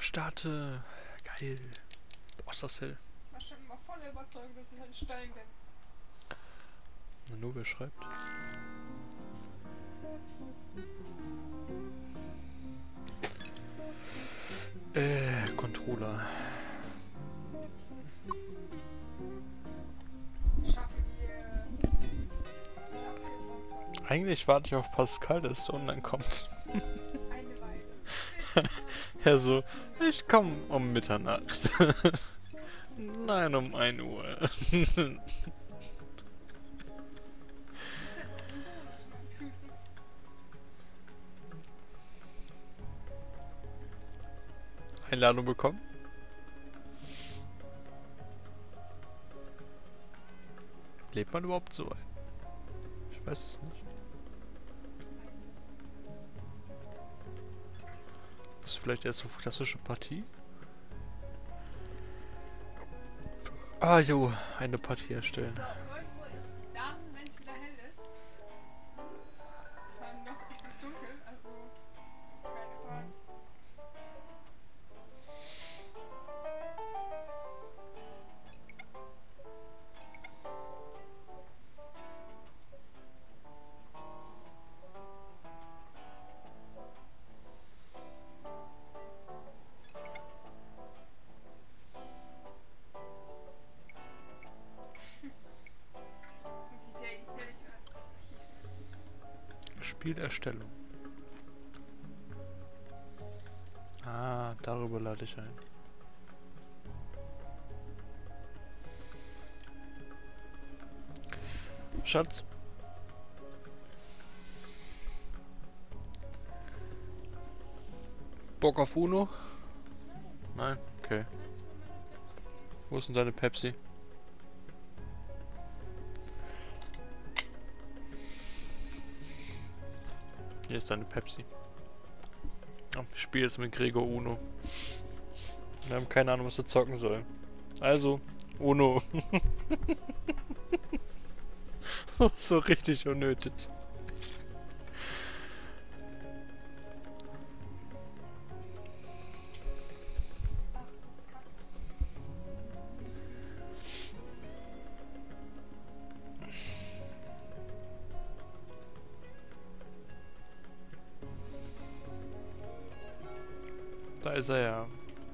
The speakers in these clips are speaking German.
Starte. Geil. Boah, ist das hell. Ich war schon immer voll überzeugt, dass ich ein Stein bin. Na nur, wer schreibt? Controller. Schaffen wir die Abgebraucht Eigentlich warte ich auf Pascal, dass der online kommt. eine Weile. Er so, ich komme um Mitternacht. Nein, um 1 Uhr. Ich werde noch den Boden unter meinen Füßen. Einladung bekommen? Lebt man überhaupt so ein? Ich weiß es nicht. Das ist vielleicht erst so klassische Partie? Ah jo, eine Partie erstellen. 9 Uhr ist dann, wenn es wieder hell ist. Noch ist es dunkel, also keine Panik. Und die Idee gefällt mir das Archiv. Spielerstellung. Ah, darüber lade ich ein. Schatz. Bock auf Uno? Nein? Okay. Wo ist denn deine Pepsi? Hier ist deine Pepsi. Ja, ich spiele jetzt mit Gregor Uno. Wir haben keine Ahnung, was wir zocken sollen. Also, Uno. So richtig unnötig. Da ist er ja.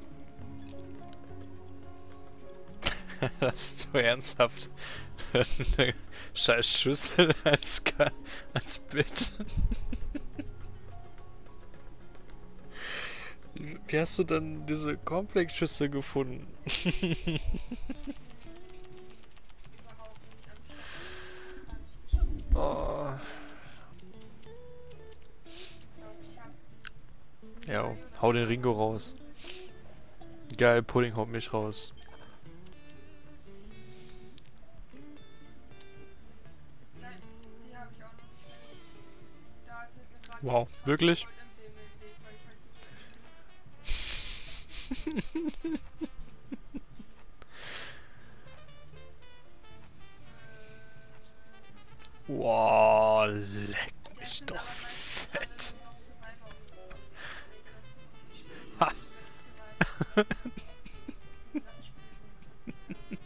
Das ist so ernsthaft. Eine scheiß Schüssel als Bett. Wie hast du denn diese Cornflake-Schüssel gefunden? Überhaupt nicht. Also ich glaube, das gar nicht geschrieben. Oh. Ich glaube, ich habe. Ja, hau den Ringo raus. Geil, Pudding haut mich raus. Nein, die habe ich auch noch nicht fertig. Da sind mir gerade Wow, 20 wirklich? Goldembleme im Weg, weil ich halt so viel spiele. Wow, leck mich Jetzt sind doch aber meistens alle fett. nur noch Survivor geworden, weil die dann so viel spielen. Ha. Survivor. Sachen spielen.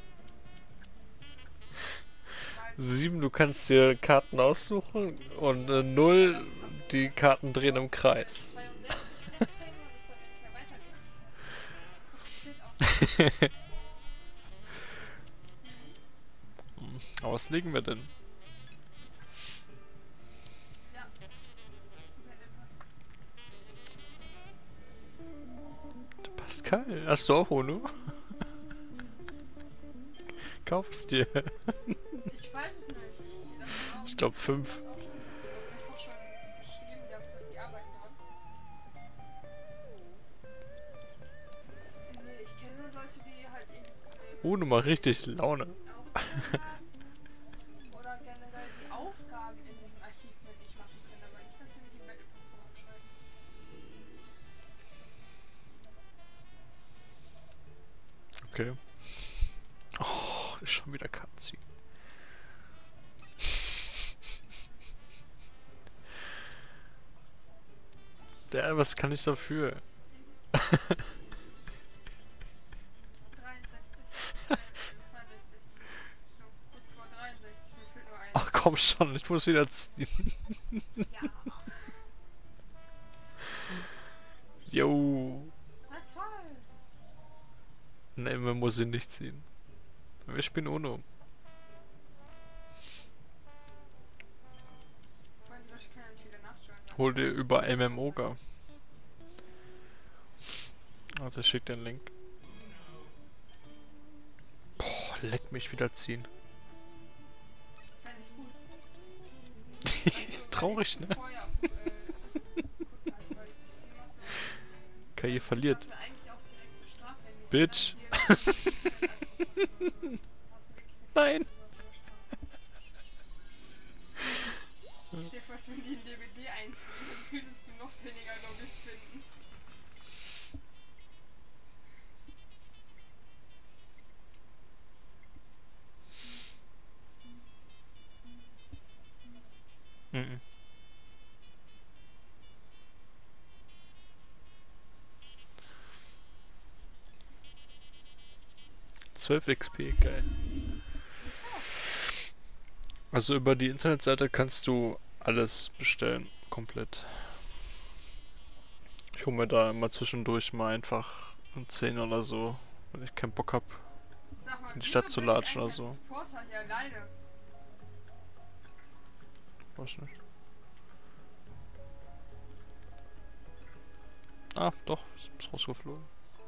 7, du kannst dir Karten aussuchen und 0, die Karten drehen im Kreis. 62 deswegen und es wollte nicht mehr weitergehen. Frustriert auch. Aber was legen wir denn? Ja, wenn mir passt. Pascal, hast du auch Uno? Kauf es dir. Ich weiß es nicht. Ich glaube 5. Das auch schon mehrfach schon geschrieben, die haben gesagt, die arbeiten dran. Nee, ich kenne nur Leute, die halt irgendwie Uno macht richtig Laune. auch haben. Oder generell die Aufgaben in diesem Archiv nicht machen können, aber nicht, dass sie nicht im Bett etwas voranschreiben. Okay. Oh, ist schon wieder Cutscene. Der, was kann ich dafür? komm schon, ich muss wieder ziehen. Ja. Jo. Na toll. Ne, man muss ihn nicht ziehen. Wir spielen Uno. Vorhin ich kann nicht wieder nachschauen. Hol dir über MMOGA. Also schick den Link. Boah, leck mich wieder ziehen. Fände ich gut. Traurig, ne? Vorher, das gucken, als weil das immer so. KI Das verliert. sollten wir eigentlich auch direkt bestrafen, wenn wir Bitch. dann hier hast du wirklich Nein. Ich stell dir vor, wenn die in DBD einführen, dann würdest du noch weniger Lobbys finden. Mhm. 12 XP, geil. Also über die Internetseite kannst du alles bestellen, komplett. Ich hole mir da immer zwischendurch mal einfach ein 10 oder so, wenn ich keinen Bock hab, Sag mal, in die wieso Stadt zu bin ich latschen oder eigentlich als so. Supporter hier alleine? Weiß nicht. Ah, doch, ist rausgeflogen.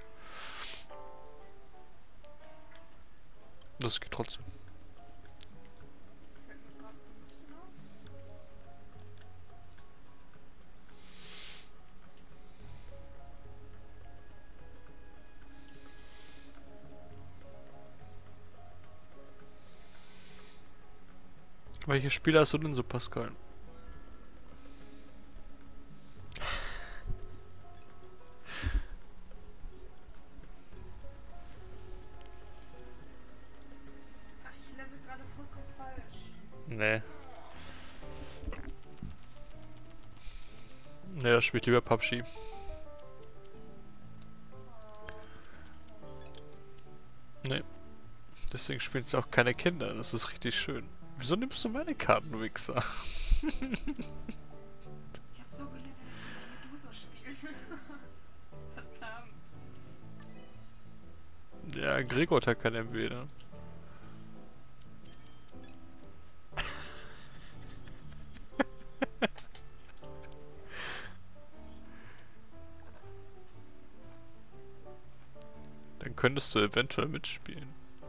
Das geht trotzdem. Fällt mir gerade so ein bisschen auf. Welche Spiele hast du denn so, Pascal? Ach, ich level gerade vollkommen falsch. Nee. Nee, das spielt lieber PUBG. Nee. Deswegen spielen es auch keine Kinder. Das ist richtig schön. Wieso nimmst du meine Karten, du Wichser? Ich hab so gelernt, als würde ich Medusa spielen. Verdammt. Ja, Gregor hat kein MW, ne? Dann könntest du eventuell mitspielen.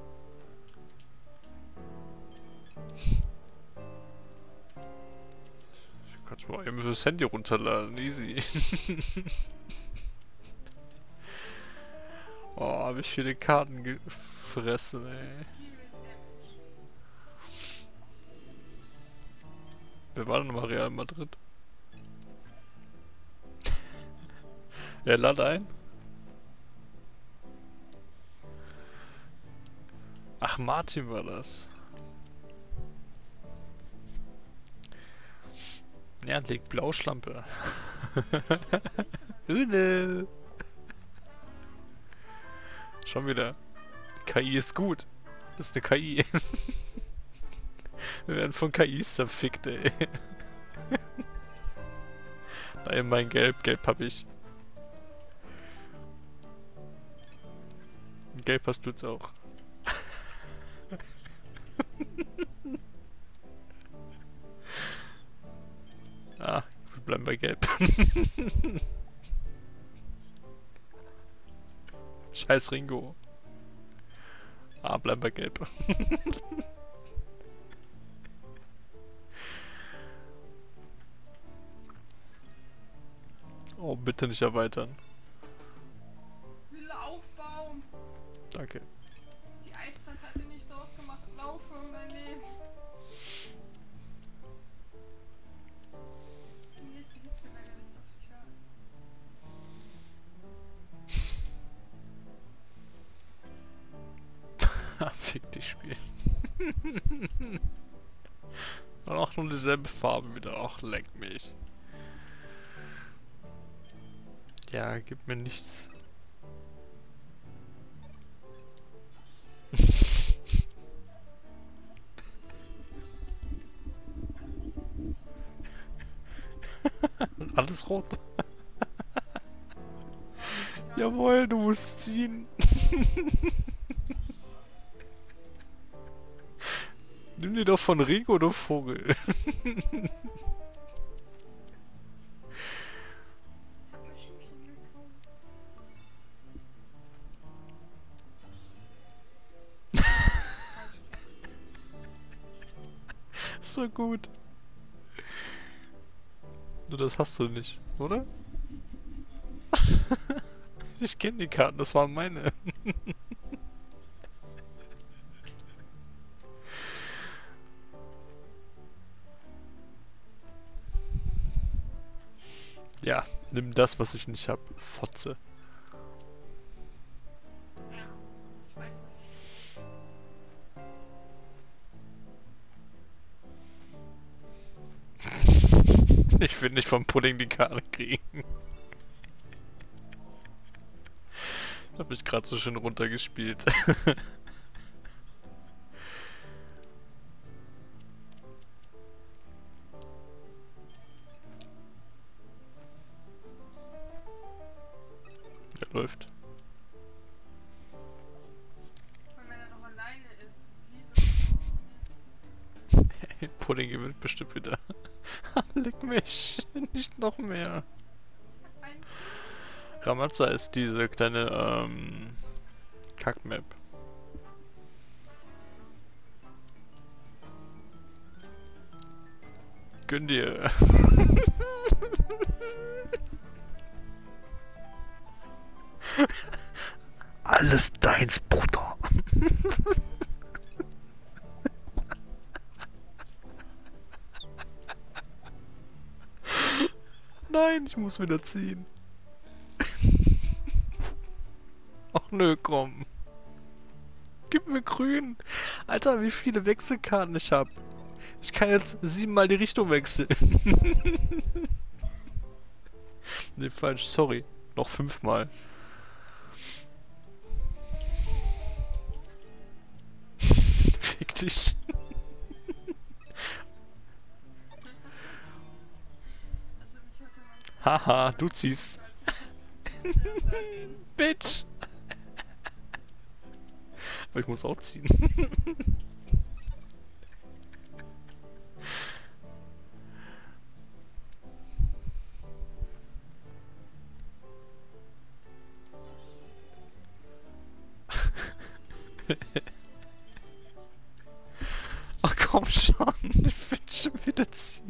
Ich kann es mal eben fürs Handy runterladen, easy. Oh, hab ich viele Karten gefressen, ey. Viel Damage. Wer war denn nochmal Real Madrid? Ja, lad ein. Ach, Martin war das. Ja, leg Blauschlampe. Uno. Schon wieder. KI ist gut. Das ist eine KI. Wir werden von KIs zerfickt, ey. Nein, mein Gelb. Gelb hab ich. Gelb hast du jetzt auch. Ah, wir bleiben bei Gelb. Scheiß Ringo. Ah, bleiben bei Gelb. Oh, bitte nicht erweitern. Laufbaum! Danke. Die Eiskrankheit hat dir nicht so ausgemacht. Laufe um dein Leben. Die nächste Hitzewelle ist auf sich hören. Fick dich, Spiel. Und auch nur dieselbe Farbe wieder. Ach, leck mich. Ja, gib mir nichts. Alles rot. Ja. Jawohl, du musst ziehen. Nimm dir doch von Rico, du Vogel. Ich hab mir Schuhchen gekauft. Falsch. So gut. Nur das hast du nicht, oder? Ich kenne die Karten, das waren meine. Ja, nimm das, was ich nicht hab. Fotze. Ja, ich weiß, was ich tue. Ich will nicht vom Pudding die Karte kriegen. Hab ich gerade so schön runtergespielt. Ja, läuft. Und wenn er noch alleine ist, wie soll das funktionieren? Pudding gewinnt bestimmt wieder. Leck mich, nicht noch mehr. Ein Ramazza ist diese kleine Kack-Map. Gönn dir. Alles deins, Bruder. Nein, ich muss wieder ziehen. Ach nö, komm. Gib mir grün. Alter, wie viele Wechselkarten ich hab. Ich kann jetzt 7-mal die Richtung wechseln. Ne, falsch, sorry. Noch 5-mal. Fick dich. Also mich heute mal Haha, du ziehst. Bitch. Aber ich muss auch ziehen. Ach komm schon, ich will schon wieder ziehen.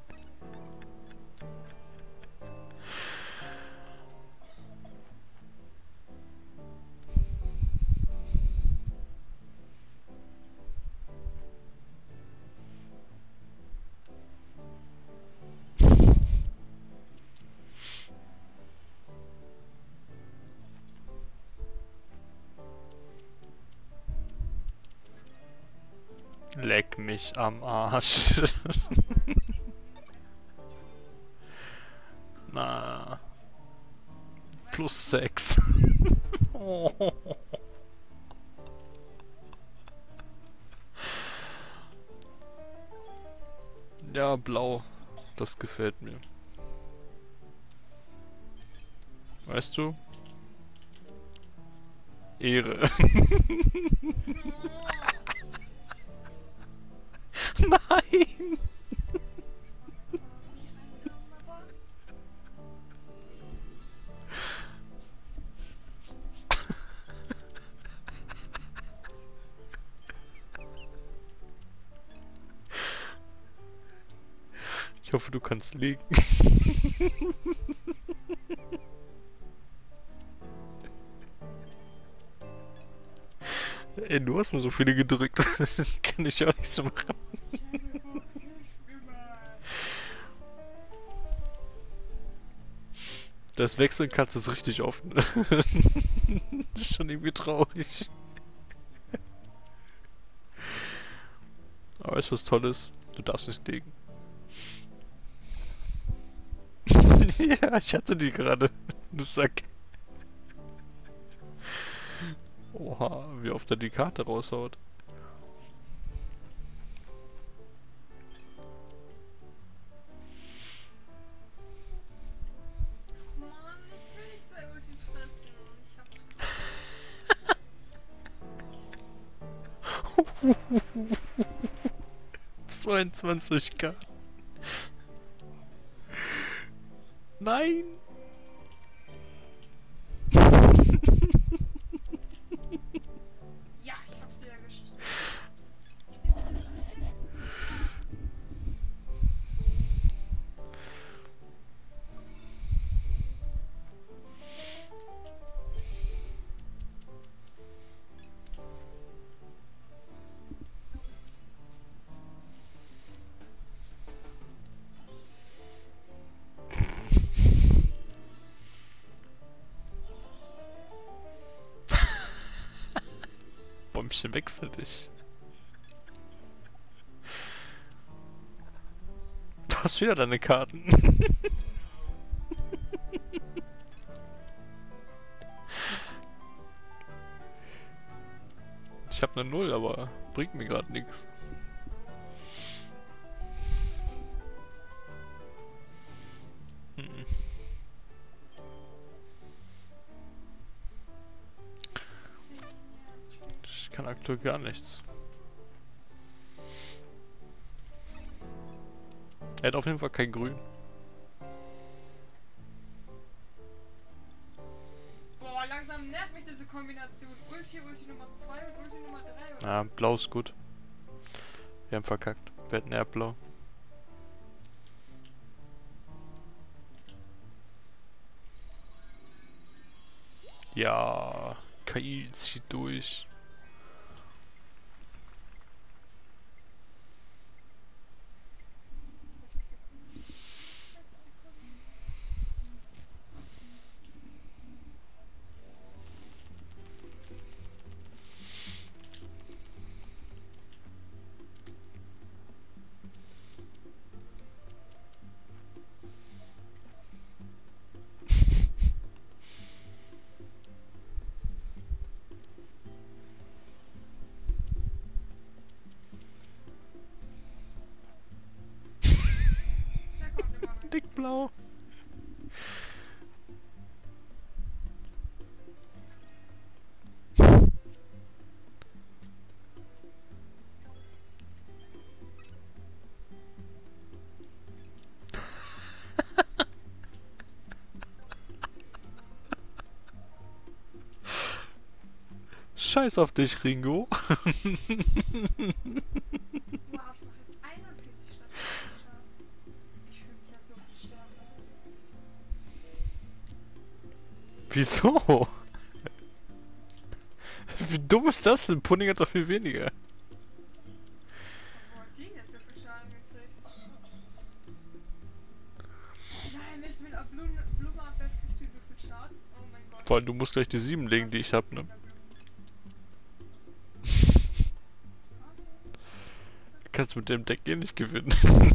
Leck mich am Arsch. Na. +6. Oh. Ja, blau. Das gefällt mir. Weißt du? Ehre. Nein! Ich hoffe, du kannst legen. Ey, du hast mir so viele gedrückt. Kann ich auch nicht so machen. Das Wechseln kannst du es richtig offen. Das ist schon irgendwie traurig. Aber weißt du, was toll ist? Du darfst nicht legen. Ja, ich hatte die gerade. Du Sack. Oha, wie oft er die Karte raushaut. 22k. Nein! Ja, ich hab sie erwischt. Bäumchen, wechsel dich. Du hast wieder deine Karten. Ich hab eine Null, aber bringt mir gerade nichts. Ich kann aktuell gar nichts. Er hat auf jeden Fall kein Grün. Boah, langsam nervt mich diese Kombination. Ulti, Ulti Nummer 2 und Ulti Nummer 3. Oder? Ah, blau ist gut. Wir haben verkackt. Wir hatten Erdblau. Ja, KI zieht durch. Der kommt immer noch. Dickblau. Scheiß auf dich, Ringo. Wow, ich mach jetzt 41 statt 40 Schaden. Ich fühle mich ja so viel stärker. Wieso? Wie dumm ist das denn? Pudding hat doch viel weniger. Wo hat die jetzt so viel Schaden gekriegt? Nein, wenn ich mit einer Blume abwerfe, kriegt die so viel Schaden? Oh mein Gott. Vor allem, du musst gleich die 7 legen, die ich hab, ne? Du kannst mit dem Deck eh nicht gewinnen.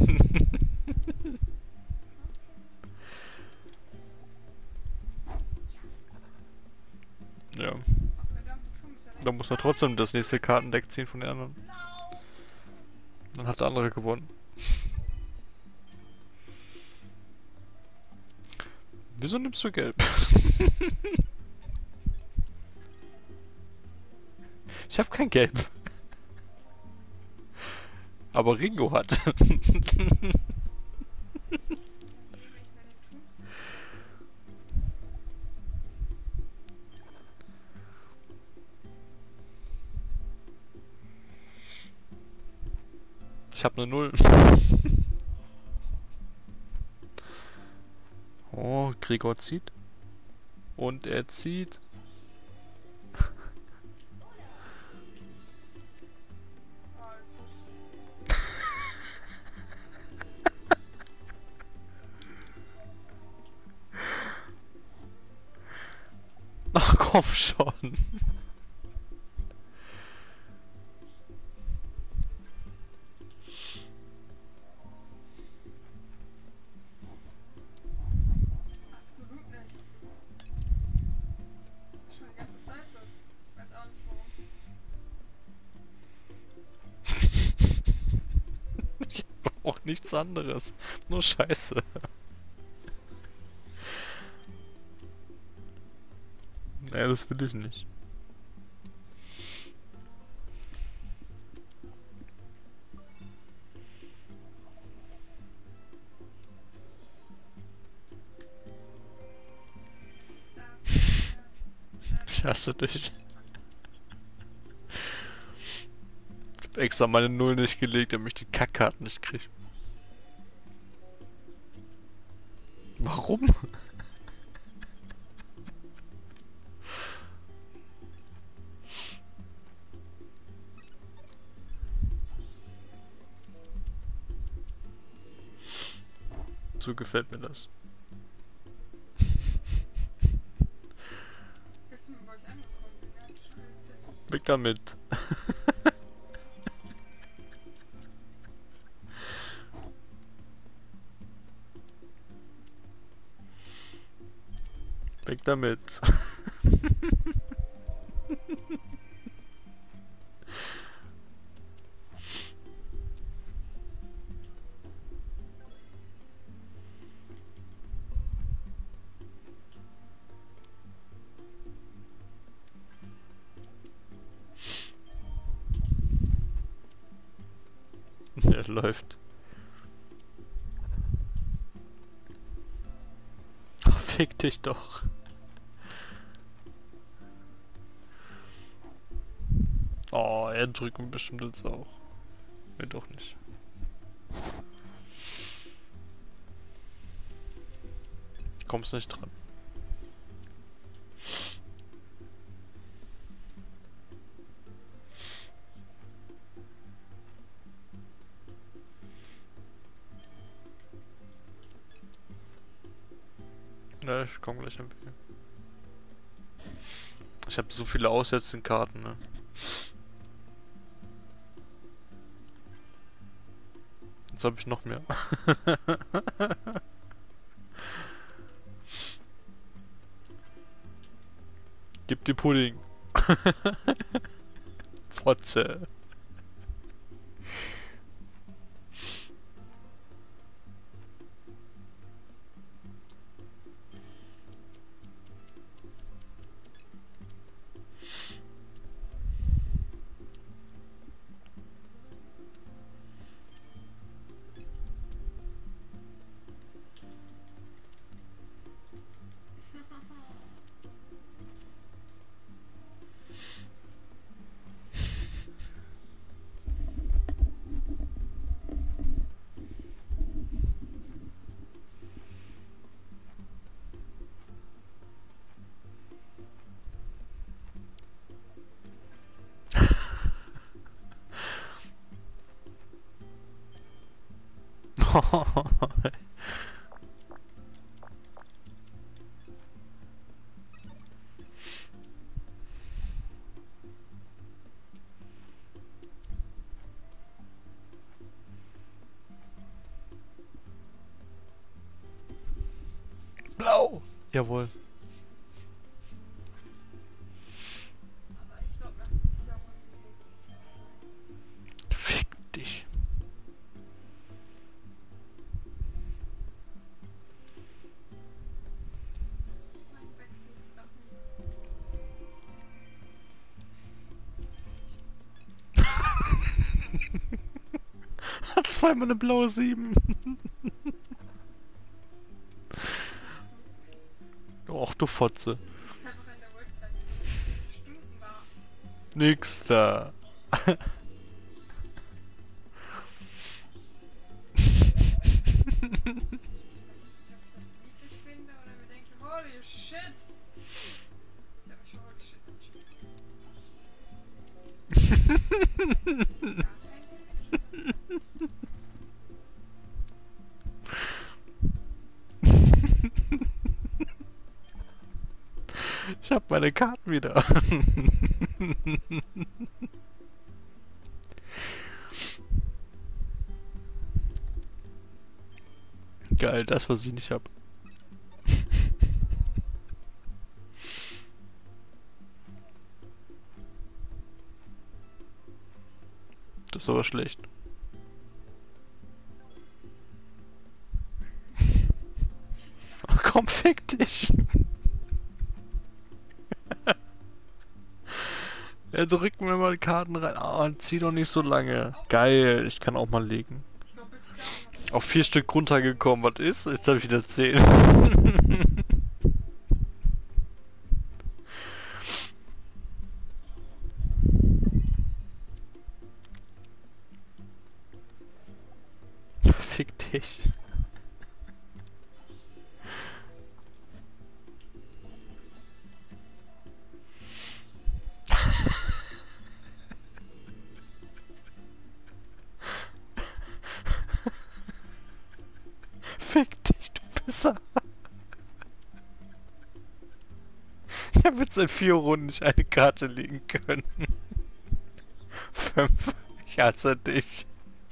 Ja. Dann muss er trotzdem das nächste Kartendeck ziehen von den anderen. Dann hat der andere gewonnen. Wieso nimmst du gelb? Ich hab kein Gelb. Aber Ringo hat. Ich hab eine Null. Oh, Gregor zieht. Und er zieht. Ach komm schon. Absolut nicht. Schon die ganze Zeit so. Ich weiß auch nicht warum. Ich brauch nichts anderes. Nur Scheiße. Nee, das will ich nicht. Hast du dich? Ich hab extra meine Null nicht gelegt, damit ich die Kackkarten nicht krieg. Warum? So gefällt mir das. Bist du bei euch angekommen? Ja, schon. Weg damit. Weg damit. Er läuft. Oh, fick dich doch. Oh, er drückt mich bestimmt jetzt auch. Nee, doch nicht. Kommst nicht dran. Ja, ich komm gleich am Weg. Ich habe so viele Aussetzenkarten, ne? Jetzt habe ich noch mehr. Gib dir Pudding. Fotze. Blau! Jawohl. Aber ich glaube, nach dieser Runde Fick dich. mein Bett ist nach mir. Hat zweimal eine blaue 7. Och, du Fotze. Einfach in der Uhrzeit Stunden war. Nix da. Ich weiß jetzt nicht, ob ich das niedlich finde oder mir denke, holy shit! Ich hab mich für holy shit entschieden. Ja, Ich hab meine Karten wieder. Geil, das was ich nicht hab. Das ist aber schlecht. Ach komm, fick dich. Er drückt mir mal Karten rein. Ah, zieh doch nicht so lange. Geil, ich kann auch mal legen. ich glaube, bis ich da noch Auf 4 Stück runtergekommen. Was ist? Jetzt habe ich wieder 10. Ich habe jetzt seit 4 Runden nicht eine Karte legen können. 5. Ich hasse dich.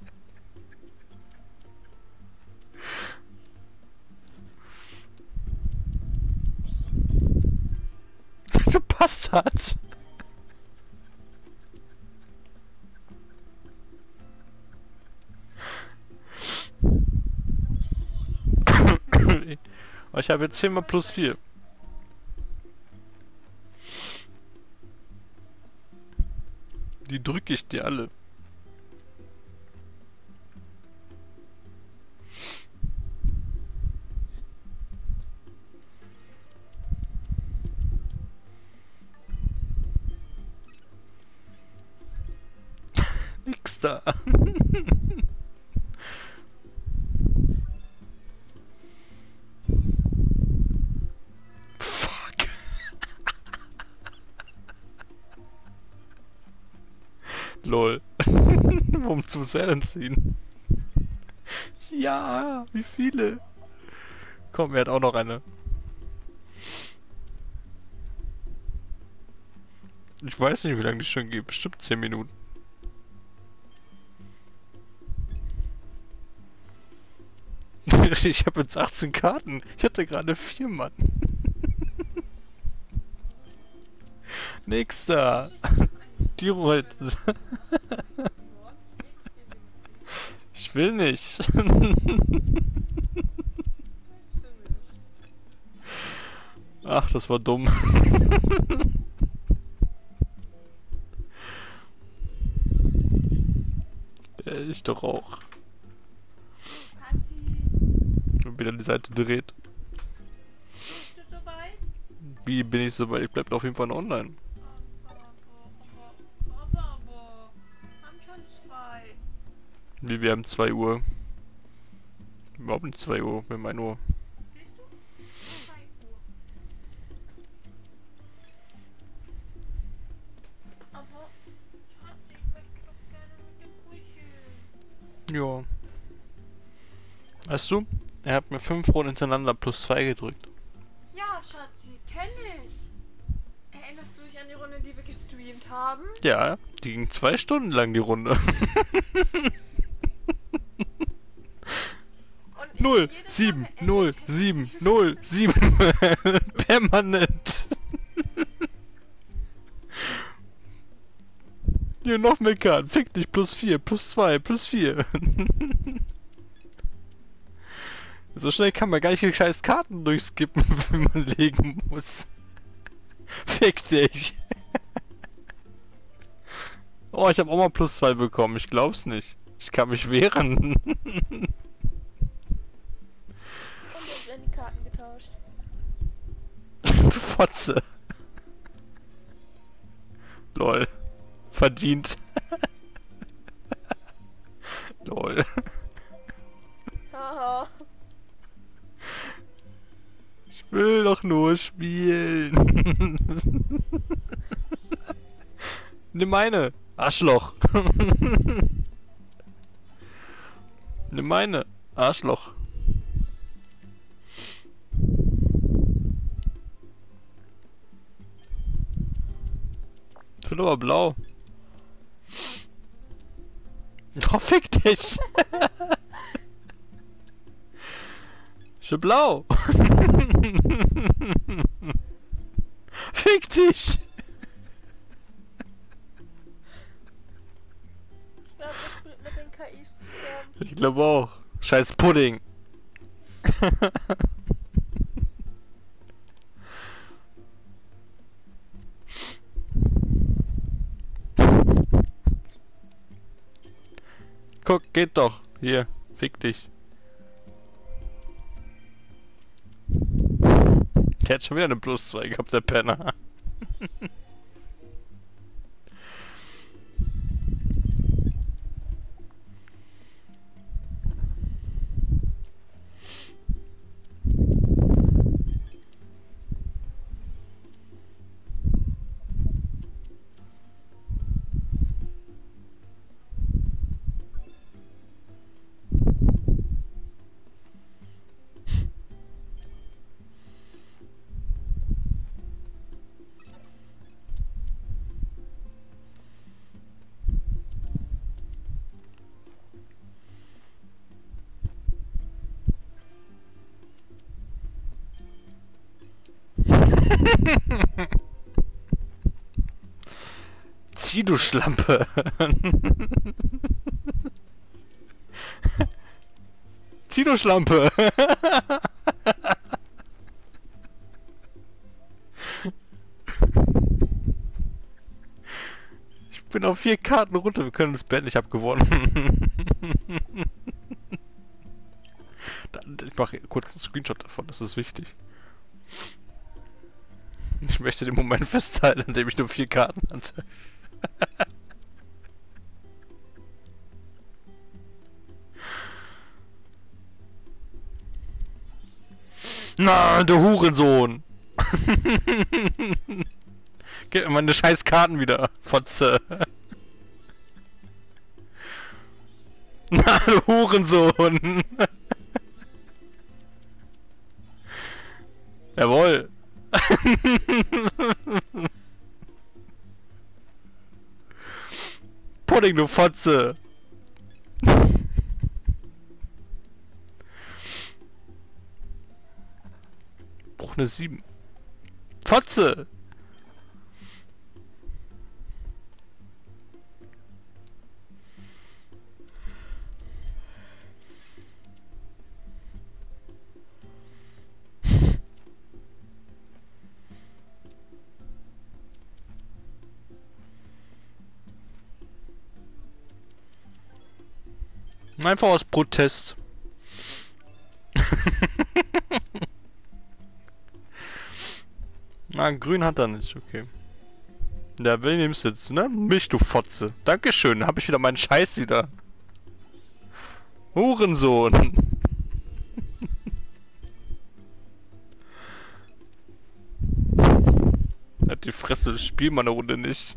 Du Bastard. Ich habe jetzt 4 mal plus 4. Die drücke ich dir alle. Nix da. Fuck. Lol. Warum zum Sellen ziehen? Ja, wie viele? Komm, er hat auch noch eine. Ich weiß nicht, wie lange die schon geht. Bestimmt 10 Minuten. Ich habe jetzt 18 Karten. Ich hatte gerade 4 Mann. Nächster. Die rollt. Ich will nicht. Ach, das war dumm. Ich doch auch. Und wieder die Seite dreht. Bist du soweit? Wie bin ich so weit? Ich bleib auf jeden Fall noch online. Aber. Haben schon 2. Wie, wir haben 2 Uhr. Überhaupt nicht 2 Uhr, wir haben 1 Uhr. Siehst du? 2 Uhr. Aber. Schatzi, ich möchte doch gerne mit dir kuscheln. Ja. Weißt du, er hat mir 5 Runden hintereinander plus 2 gedrückt. Ja, Schatzi, kenn ich. Erinnerst du dich an die Runde, die wir gestreamt haben? Ja, die ging 2 Stunden lang, die Runde. Und 0, jedes 7, Mal beendet 0, hätte 7, ich- 0, 7. Permanent. Hier noch mehr Karten. Fick dich, plus 4, plus 2, plus 4. So schnell kann man gar nicht die scheiß Karten durchskippen, wenn man legen muss. Fick dich. Oh, ich habe auch mal plus 2 bekommen. Ich glaub's nicht. Ich kann mich wehren. Und jetzt werden die Karten getauscht. Du Fotze. Lol. Verdient. Lol. Haha. Ich will doch nur spielen. Nimm meine. Arschloch. Nimm meine. Arschloch. Ich will aber blau. Oh, fick dich. Ich will blau. Fick dich. Ich glaube, das spielt mit den KIs zusammen. Ich glaube auch. Scheiß Pudding. Guck, geht doch. Hier, fick dich. Der hat schon wieder eine plus 2 gehabt, der Penner. Zieh, du Schlampe. Zieh, du Schlampe. Ich bin auf 4 Karten runter. Wir können das Bett nicht abgewonnen. Ich mache kurz einen Screenshot davon. Das ist wichtig. Ich möchte den Moment festhalten, in dem ich nur 4 Karten hatte. Na, du Hurensohn! Gib mir meine scheiß Karten wieder, Fotze! Na, du Hurensohn! Jawohl! Pudding, du Fotze! Bruch eine 7. Fotze! Einfach aus Protest. Na, grün hat er nicht, okay. Ja, wen nimmst du jetzt, ne? Mich, du Fotze. Dankeschön, hab ich wieder meinen Scheiß wieder. Hurensohn. Hat die Fresse, das Spiel mal eine Runde nicht.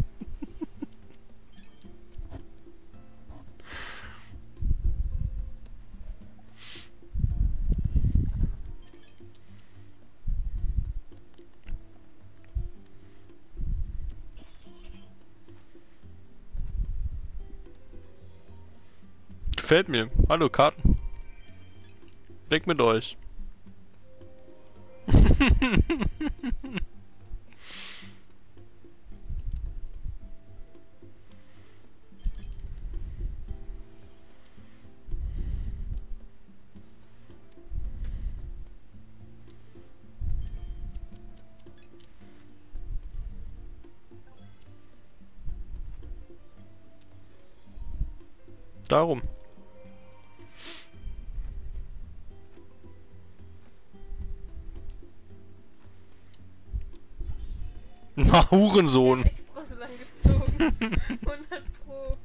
Gefällt mir. Hallo, Karten. Weg mit euch. Darum. Na, Hurensohn. Extra so lang gezogen. 100 Pro.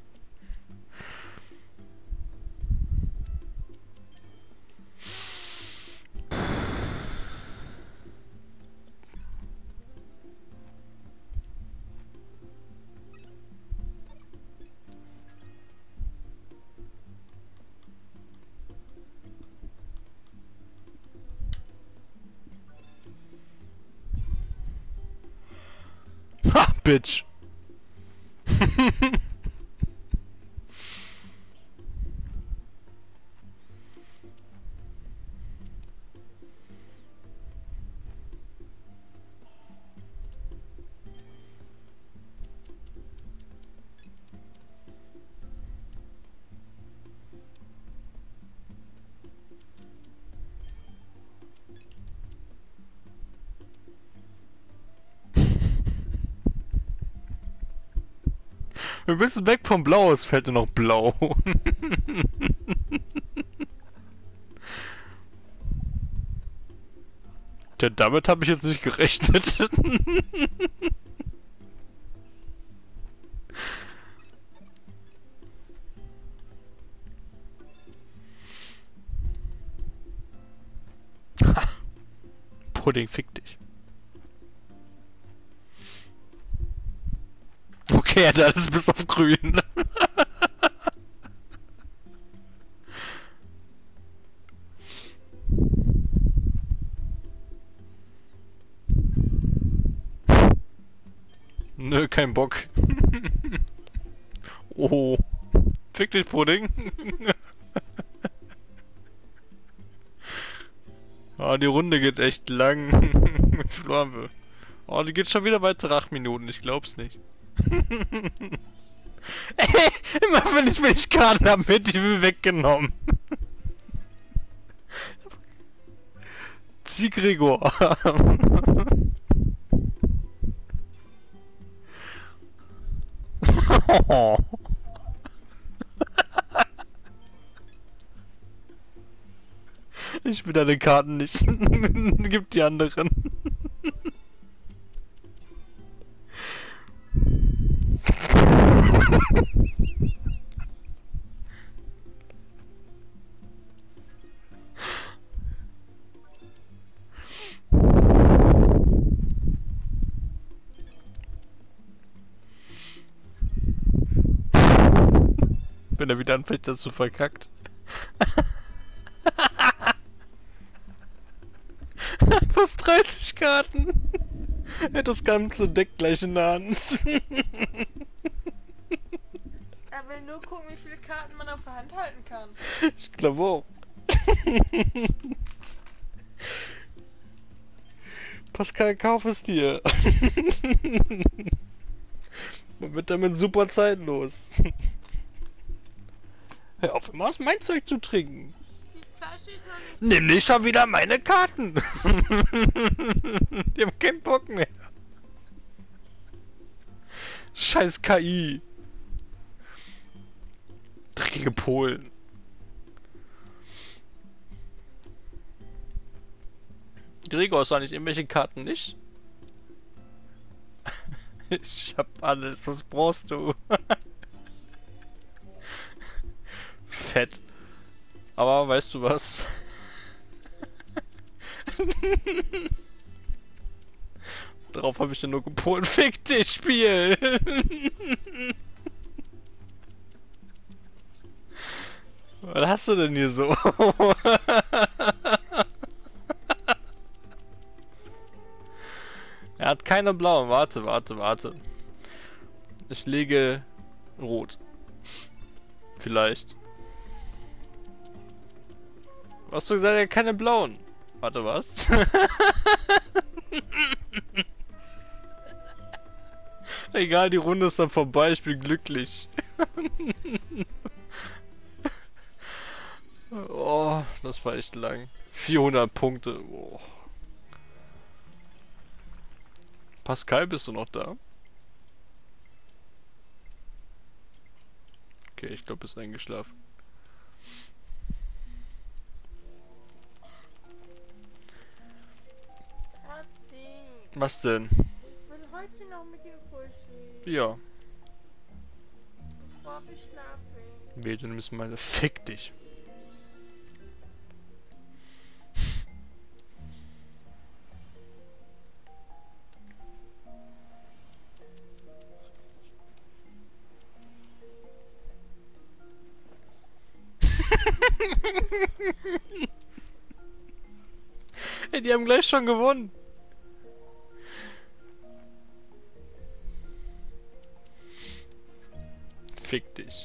Ha, Bitch. Wir müssen weg vom Blau, es fällt nur noch Blau. Tja, damit habe ich jetzt nicht gerechnet. Ha. Pudding, fick dich. Okay, er hat alles bis auf grün. Nö, kein Bock. Oh. Fick dich, Pudding. Ah, die Runde geht echt lang. Wie viel haben wir? Oh, die geht schon wieder weitere 8 Minuten, ich glaub's nicht. Ey, immer wenn ich Karten hab, wird die mir weggenommen. Zieh Gregor. Ich will deine Karten nicht. Gib die anderen. Wenn er wieder anfängt, das zu verkackt. Fast 30 Karten. Er hat das ganze Deck gleich in der Hand. Er will nur gucken, wie viele Karten man auf der Hand halten kann. Ich glaube auch. Pascal, kauf es dir. Man wird damit super zeitlos. Hör auf, immer aus mein Zeug zu trinken. Die Flasche ist noch nicht. Nimm nicht schon wieder meine Karten. Die haben keinen Bock mehr. Scheiß KI. Dreckige Polen. Gregor, hast du eigentlich irgendwelche Karten nicht? Ich hab alles, was brauchst du? Fett. Aber weißt du was? Darauf habe ich dir nur gepolt. Fick dich, Spiel! Was hast du denn hier so? Er hat keine blauen. Warte. Ich lege rot. Vielleicht. Hast du gesagt, er hat keine blauen? Warte, was? Egal, die Runde ist dann vorbei. Ich bin glücklich. Oh, das war echt lang. 400 Punkte. Oh. Pascal, bist du noch da? Okay, ich glaube, bist eingeschlafen. Schatzi, Was denn? ich will heute noch mit dir kuscheln. Ja. Bevor wir schlafen. Weh, dann müssen meine. Fick dich. Ey, die haben gleich schon gewonnen. Fick dich.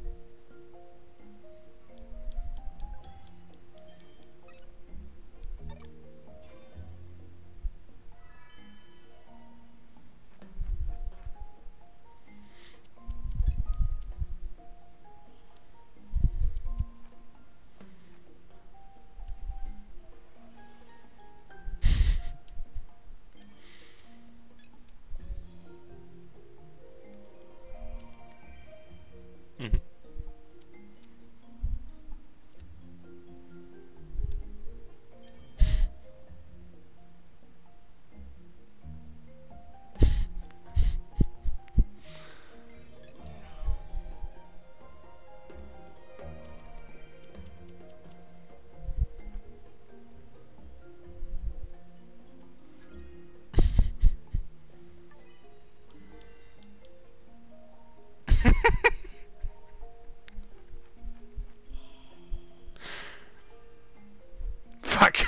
Mhm. Fuck.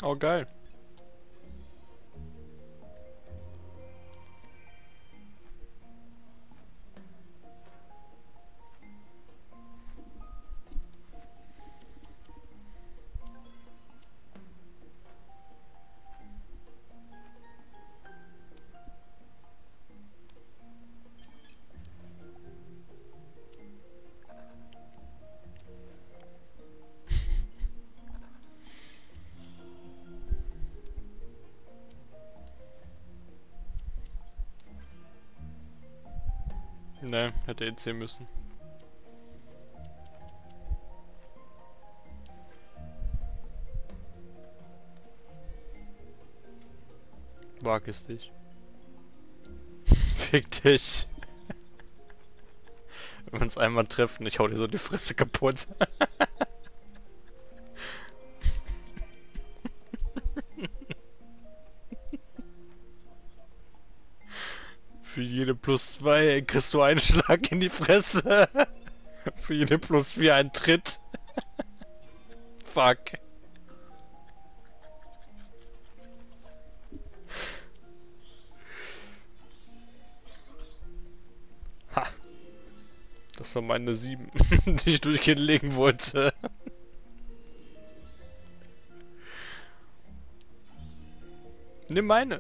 Oh, geil. Ne, hätte eh ziehen müssen. Wag es dich. Fick dich. Wenn wir uns einmal treffen, ich hau dir so die Fresse kaputt. Für jede +2 kriegst du einen Schlag in die Fresse. Für jede +4 einen Tritt. Fuck. Ha. Das war meine 7, die ich durchgehend legen wollte. Nimm meine.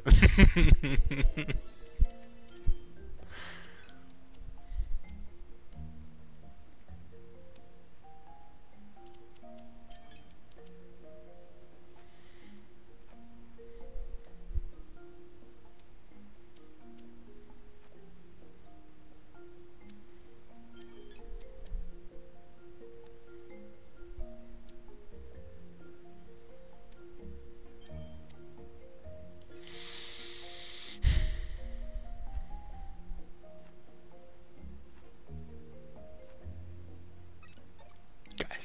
Geil.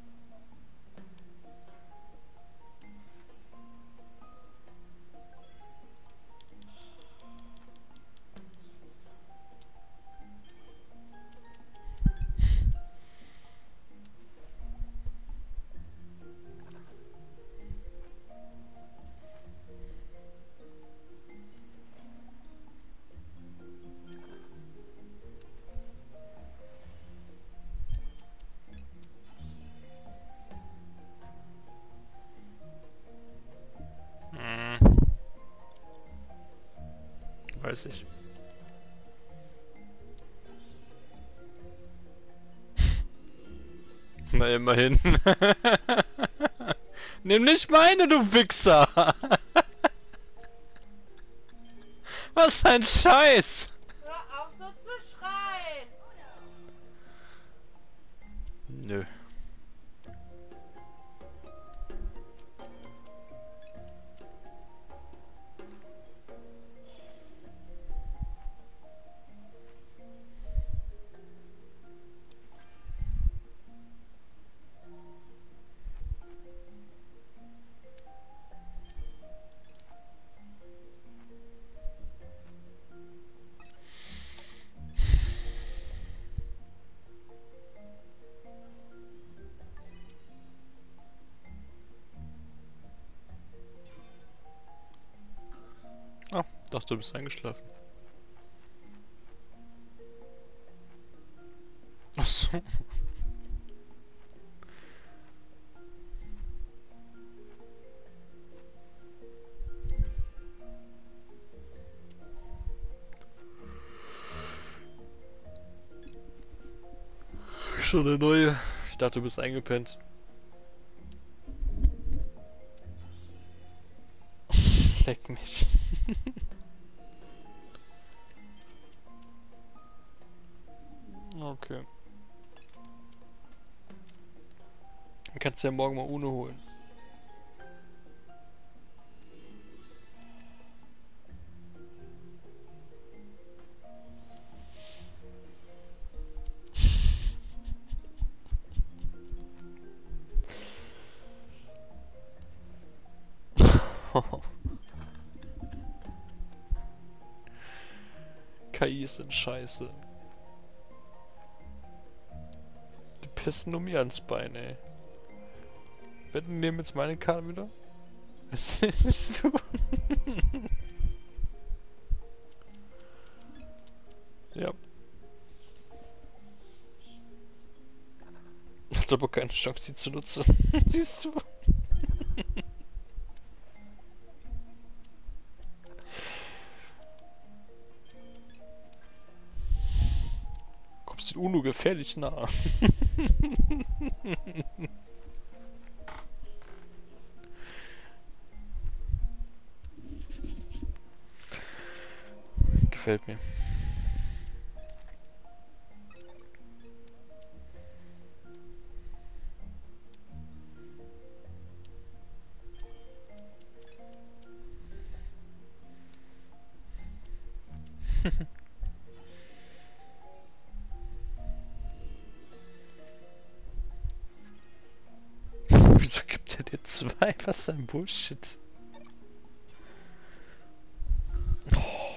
Weiß ich. Na, immerhin. Nimm nicht meine, du Wichser! Was ein Scheiß! Hör auf so zu schreien! Nö. Ah, dachte, du bist eingeschlafen. Ach so. Schon eine neue. Ich dachte, du bist eingepennt. Leck mich. Okay. Dann kannst du ja morgen mal Uno holen. KIs sind scheiße. Die pissen nur mir ans Bein, ey. Wetten, nehmen jetzt meine Karte wieder? Was ist so? Ja. Hat aber keine Chance, die zu nutzen. Siehst du? Kommst den UNO gefährlich nah. Gefällt mir. Wieso gibt er dir zwei? Was für ein Bullshit. Oh.